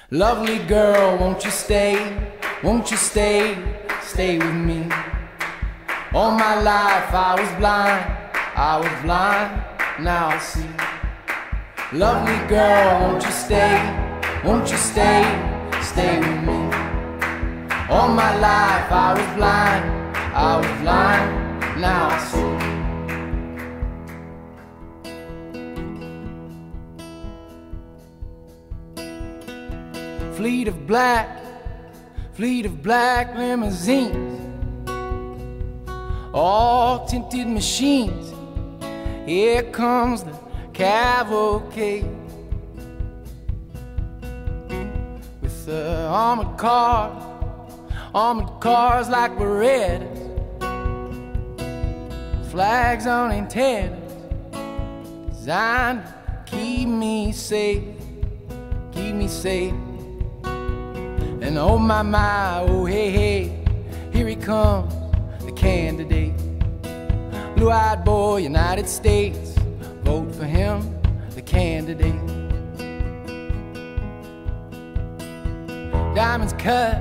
Lovely girl, won't you stay? Won't you stay? Stay with me. All my life I was blind, now I see. Lovely girl, won't you stay? Won't you stay? Stay with me. All my life I was blind, now I see. Fleet of black limousines, all tinted machines. Here comes the cavalcade with the armored cars like Berettas, flags on antennas, designed to keep me safe, keep me safe. And oh my, oh hey, hey, here he comes, the candidate. Blue-eyed boy, United States, vote for him, the candidate. Diamonds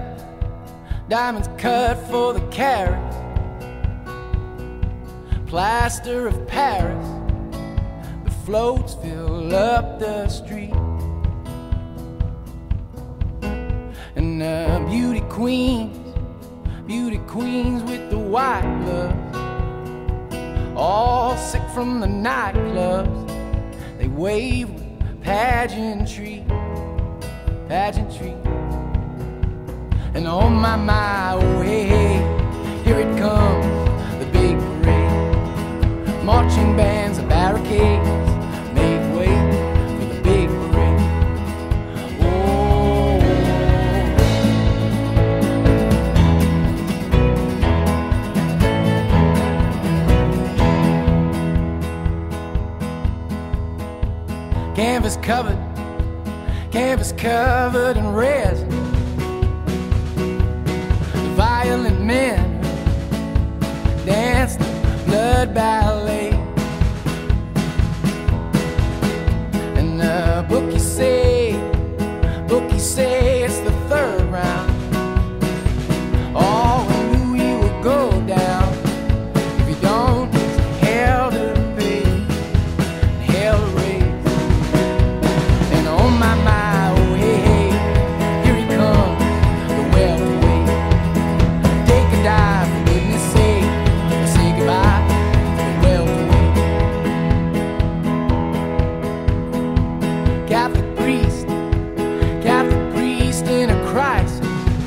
cut for the carats, plaster of Paris, the floats fill up the street. And beauty queens with the white gloves, all sick from the nightclubs. They wave with pageantry. And oh my, oh hey, hey, here it comes, the big parade. Marching bands and barricades make way for the big parade. Canvas covered in resin. The violent men dance the blood ballet. And the bookies say it's the third round. All who knew he would go down. If you don't, it's hell to pay, hell to raise. Oh my, oh hey, hey, here he comes, the welterweight. Take a dive, for goodness sake, and say goodbye to the welterweight. Catholic priest in a crisis,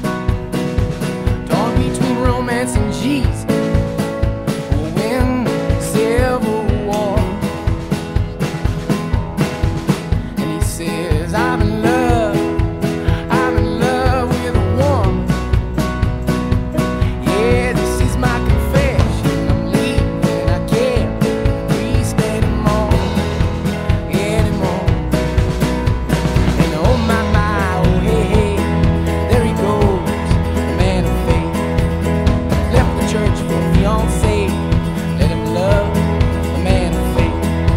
torn between romance and Jesus, will win the Civil War. And he says, I'm in love with a woman. Yeah, this is my confession. I'm leaving, I can't be a priest anymore. And oh my, oh hey, hey, there he goes, the man of faith. Left the church for a fiancé, let him love the man of faith.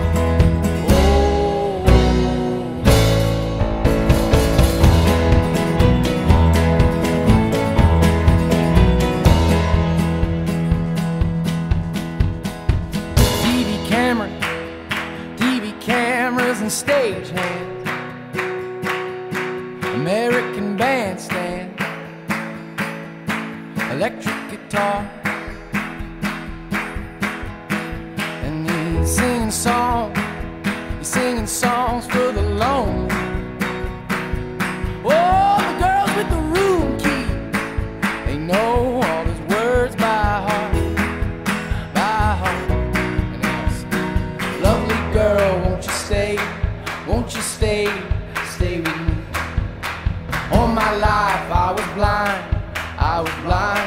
TV cameras and stagehands, American bandstand, electric guitar, and he's singing songs for the lonely. Oh, the girls with the room key, they know all his words by heart. Lovely girl, won't you stay with me? All my life I was blind,